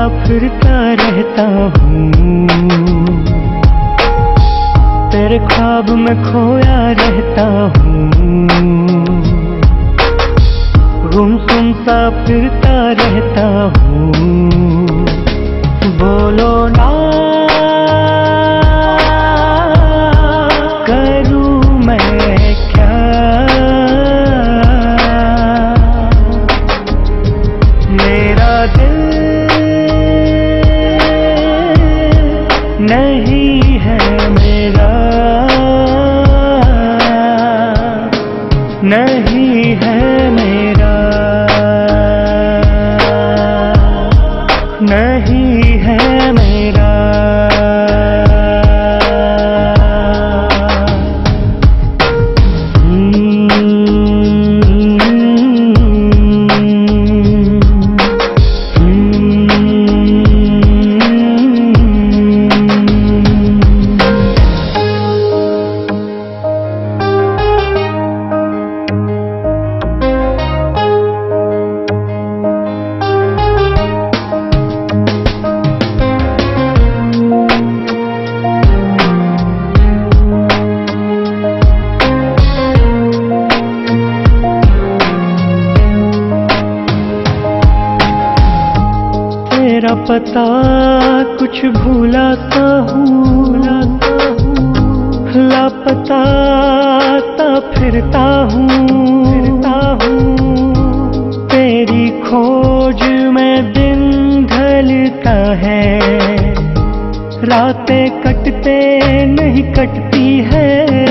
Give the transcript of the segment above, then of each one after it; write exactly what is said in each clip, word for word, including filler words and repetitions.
फिरता रहता हूँ, तेरे ख्वाब में खोया रहता हूँ, गुमसुम सा फिरता रहता हूँ। बोलो ना करूँ मैं क्या, मेरा दिल नहीं है मेरा, नहीं है मेरा, नहीं है मेरा। तेरा पता कुछ भूला सा हूँ, लापता ता फिरता हूँ, फिरता हूँ। तेरी खोज में दिन ढलता है, रातें कटते नहीं कटती है।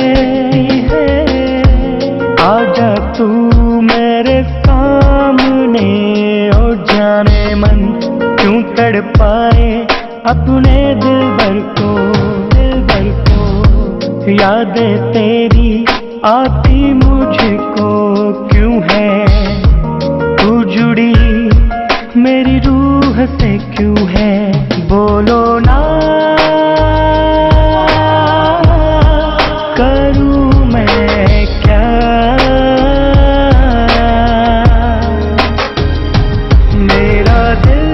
आजा तू मेरे सामने, ओ जाने मन क्यों तड़पाए अपने दिलबर को, दिलबर को। यादें तेरी आती मुझको क्यों है, तू जुड़ी मेरी रूह से क्यों है। बोलो ना करूँ मैं क्या, मेरा दिल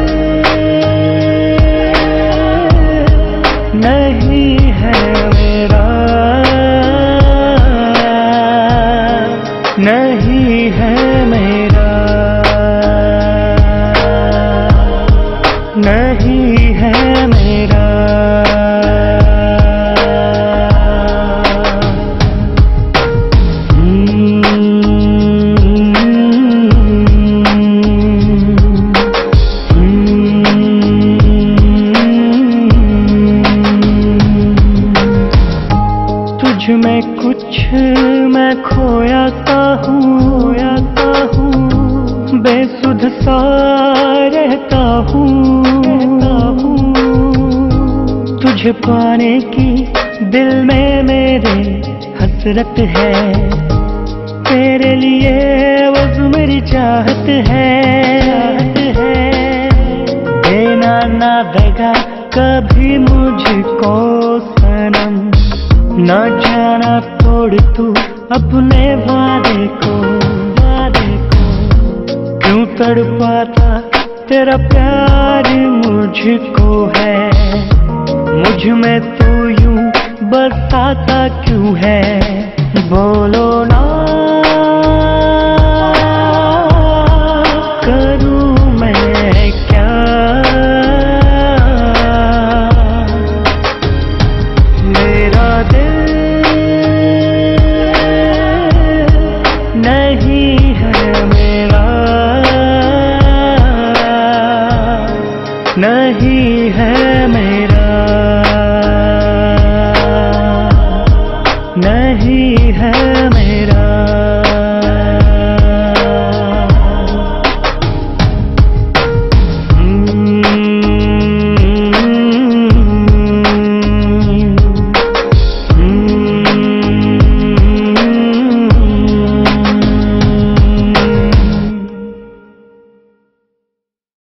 नहीं है मेरा, नहीं है मेरा, नहीं है मेरा। तुझ में कुछ मैं खोया सा हूँ, खोयाता हूँ, बेसुध सा रहता हूँ, रहता हूँ। तुझे पाने की दिल में मेरे हसरत है, तेरे लिए वो मेरी चाहत है, चाहत है। देना ना देगा कभी मुझको सनम, न जाना तोड़ तू अपने वादे को, वादे को। क्यों तड़पाता तेरा प्यार मुझको है, मुझ में तू यूं बरसाता क्यों है। बोलो ना करूँ मैं क्या, मेरा दिल नहीं है मेरा, नहीं है